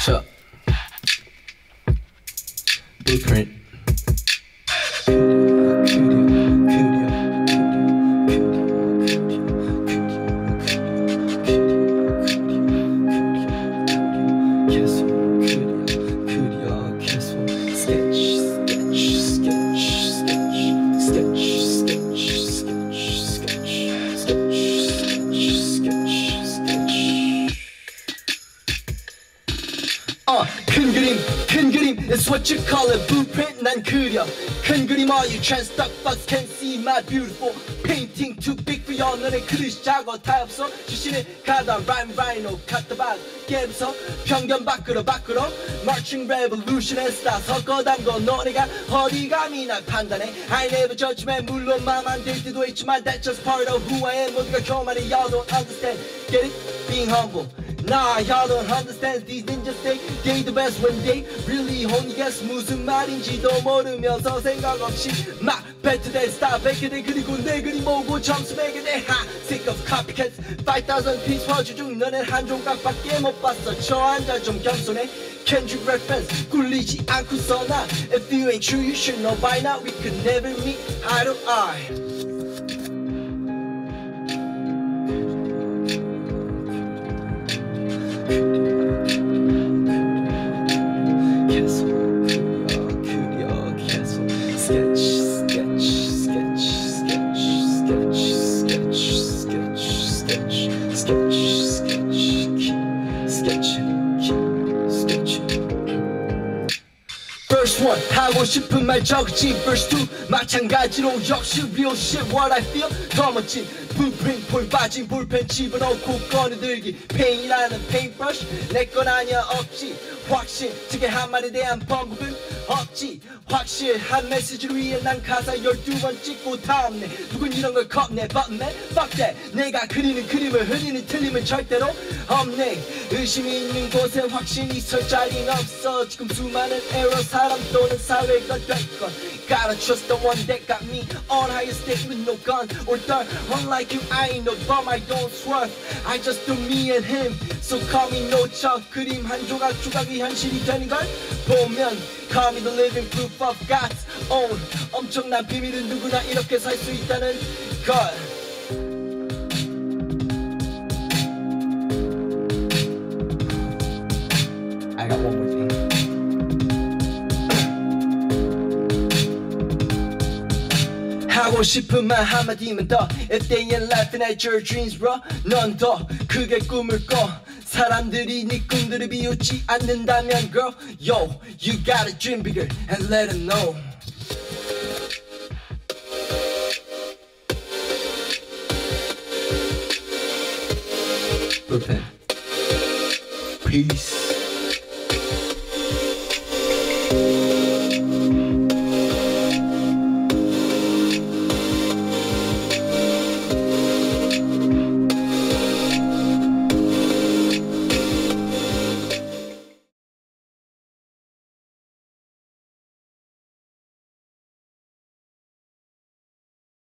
자, Blueprint. 큰 그림 is what you call it. Blueprint 난 그려 큰 그림. All you trans stuck fucks can see my beautiful painting. Too big for y'all. 너네 그릇이 작아 다 없어. 주시는 가다 rhyme rhino 카타박 게임서 편견 밖으로 marching revolution and style 섞어 담궈. 너네가 어디 감히 날 판단해. I never judge man. 물론 맘 안 될 때도 있지만 that's just part of who I am. 모두가 교만해. Y'all don't understand. Get it? Being humble. Nah, y'all don't understand. These ninjas they the best when they really only guess 무슨 말인지도 모르면서 생각 없이 막 배트대 스타 베이크대. 그리고 내 그림 보고 점수 매게 돼. Ha, sick of copycats. 5,000 piece 퍼즐 중 너는 한 종각밖에 못 봤어. 저 앉아 좀 겸손해. Kendrick reference 꿀리지 않고서 나. If you ain't true you should know by now. We could never meet eye to eye. Verse 1 하고 싶은 말 적지. Verse 2 마찬가지로 역시 real shit what I feel. 더 멋진 blueprint 볼 빠진 볼펜 집어넣고 꺼내들기. paint이라는 paintbrush 내 건 아니야 없지. 확신 즉의 한 말에 대한 번복은 없지. 확실한 메시지를 위해 난 가사 12번 찍고 다 없네. 누군 이런 걸 겁내 but man fuck that. 내가 그리는 그림을 흐리는 틀림은 절대로 없네. 의심이 있는 곳에 확신이 설 자리는 없어. 지금 수많은 error 사람 또는 사회가 될건 Gotta trust the one that got me on higher state with no gun or third. Unlike you I ain't no bum. I don't swerve. I just do me and him. So call me no chuck. 그림 한 조각 조각이 현실이 되는 걸 보면 call me the living proof of God's own. 엄청난 비밀은 누구나 이렇게 살 수 있다는 걸. I got one more thing. 하고 싶은 말 한마디면 더. If they ain't laughing at your dreams bro, 넌 더 크게 꿈을 꿔. 사람들이 네 꿈들을 비웃지 않는다면 girl, yo, you gotta dream bigger and let them know. Blueprint. Peace.